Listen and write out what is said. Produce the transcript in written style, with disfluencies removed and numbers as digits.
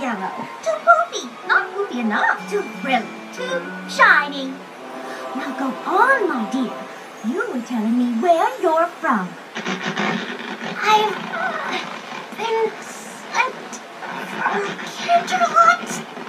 yellow. Too poofy. Not poofy enough. Too brilliant. Too shiny. Now go on, my dear. You were telling me where you're from. I've been sent from Canterlot.